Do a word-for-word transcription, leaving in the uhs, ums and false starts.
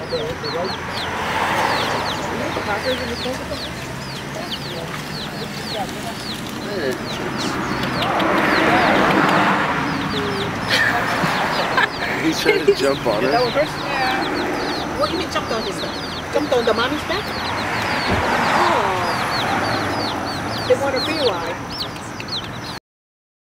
the, the right. You know the Packers in the front of them? He's trying to jump on Is her. that what first? Yeah. What do you mean jumped on his back? Jumped on the mommy's back? Oh. They want to be wide.